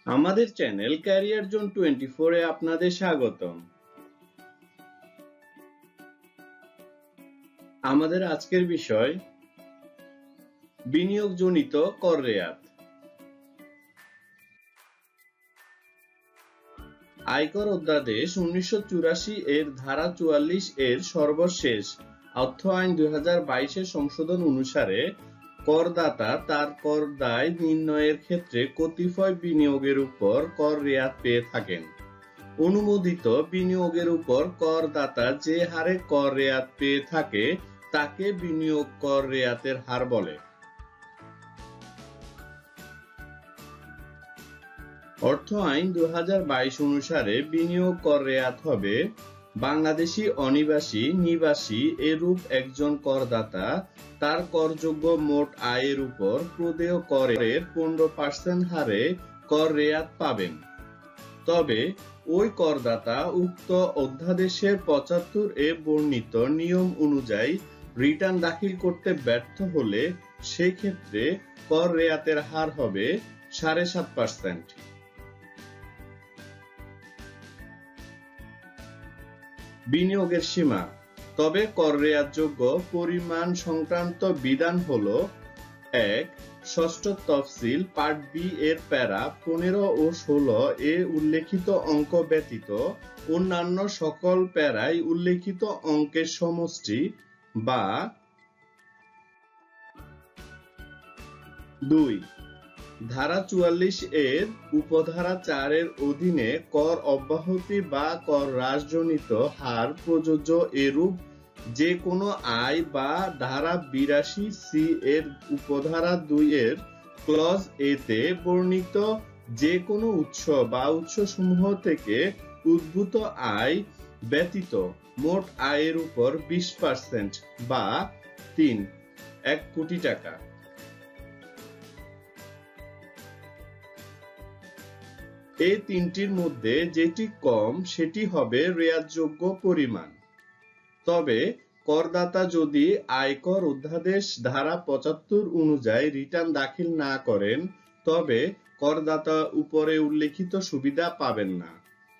আমাদের channel Career Zone 24 এ আপনাদের স্বাগতম। আমাদের আজকের বিষয় বিনিয়োগজনিত কর রেয়াত। আয়কর অধ্যাদেশ 1984 এর ধারা 44 এর সর্বশেষ অর্থ আইন 2022 এর সংশোধন অনুসারে করদাতা তার কর দায় নির্ণয়ের ক্ষেত্রে কতিপয় বিনিয়োগের উপর কর রেয়াত পেয়ে থাকেন। অনুমোদিত বিনিয়োগের উপর করদাতা যে হারে কর রেয়াত পেয়ে থাকে তাকে বিনিয়োগ কর রেয়াতের হার বলে। অর্থ আইন 2022 অনুসারে বিনিয়োগ কর রেয়াত হবে বাংলাদেশি অনিবাসী নিবাসী এরূপ একজন করদাতা তার করযোগ্য মোট আয়ের উপর প্রদেয় করের 15% হারে কর রেয়াত পাবেন। তবে ওই করদাতা উক্ত অধ্যাদেশের 75 এ বর্ণিত নিয়ম অনুযায়ী রিটার্ন দাখিল করতে ব্যর্থ হলে সেক্ষেত্রে কর রেয়াতের হার হবে 7.5%। বিনিয়োগের সীমা। তবে কর রেয়াতযোগ্য পরিমাণ সংক্রান্ত বিধান হলো: 1. ষষ্ঠ তফসিল পার্ট বি এর প্যারা 15 ও 16 এ উল্লেখিত অঙ্ক ব্যতীত অন্যান্য সকল প্যারায় উল্লেখিত অঙ্কের সমষ্টি, বা 2. ধারা 44 এর উপধারা 4 এর অধীনে কর অব্যাহতি বা কর হ্রাসজনিত হার প্রযোজ্য এরূপ যে কোনো আয়, বা ধারা 82 সি এর উপধারা 2 এর ক্লজ এ তে বর্ণিত যে কোনো উৎস বা উৎসসমূহ থেকে উদ্ভূত আয় ব্যতীত মোট আয়ের উপর 20% বা 1 কোটি টাকা। এই তিনটির মধ্যে যেটি কম সেটি হবে রেয়াতযোগ্য পরিমাণ। তবে করদাতা যদি আয়কর অধ্যাদেশ ধারা 75 অনুযায়ী রিটার্ন দাখিল না করেন তবে করদাতা উপরে উল্লেখিত সুবিধা পাবেন না।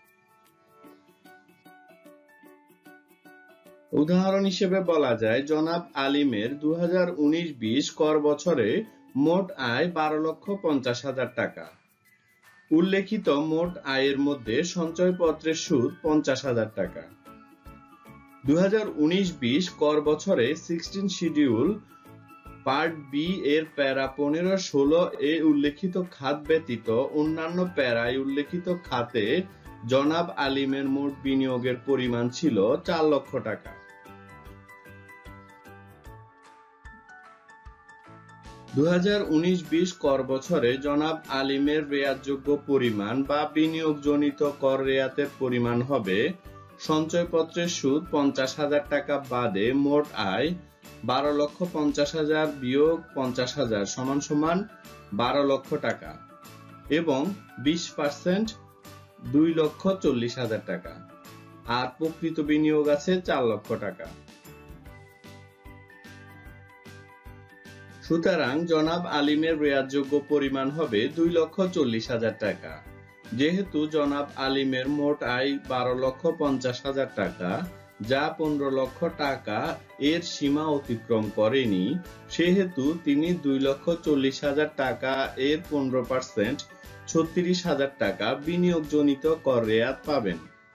উদাহরণ হিসেবে বলা যায়, জনাব আলিমের 2019-20 কর বছরে মোট আয় 12,50,000 টাকা। উল্লেখিত মোট আয়ের মধ্যে সঞ্চয়পত্রের সুদ 50,000 টাকা। 2019-20 কর বছরে 16 শিডিউল পার্ট বি এর প্যারা 15-16 এ উল্লেখিত খাত ব্যতীত অন্যান্য প্যারায় উল্লেখিত খাতে জনাব আলিমের মোট বিনিয়োগের পরিমাণ ছিল 4 লক্ষ টাকা। 2019-20 কর বছরে জনাব আলিমের রেয়াতযোগ্য পরিমাণ বা বিনিয়োগজনিত কর রেয়াতের পরিমাণ হবে সঞ্চয়পত্রের সুদ 50,000 টাকা বাদে মোট আয় 12,50,000 বিয়োগ 50,000 সমান 12 লক্ষ টাকা এবং 20% 2,40,000 টাকা, আর প্রকৃত বিনিয়োগ আছে 4 লক্ষ টাকা। সুতরাং জনাব আলিমের রেয়াতযোগ্য পরিমাণ হবে 2,40,000 টাকা। যেহেতু জনাব আলিমের মোট আয় 12,50,000 টাকা, যা 15 লক্ষ টাকা এর সীমা অতিক্রম করেনি, সেহেতু তিনি 2,40,000 টাকা এর 15% 36,000 টাকা বিনিয়োগজনিত কর রেয়াত পাবেন।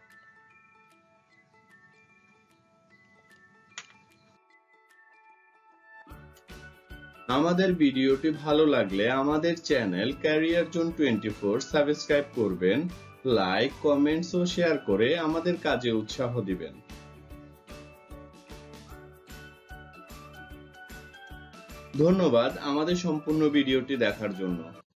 আমাদের ভিডিওটি ভালো লাগলে আমাদের চ্যানেল ক্যারিয়ার জোন 24 সাবস্ক্রাইব করবেন, লাইক, কমেন্টস ও শেয়ার করে আমাদের কাজে উৎসাহ দিবেন। ধন্যবাদ আমাদের সম্পূর্ণ ভিডিওটি দেখার জন্য।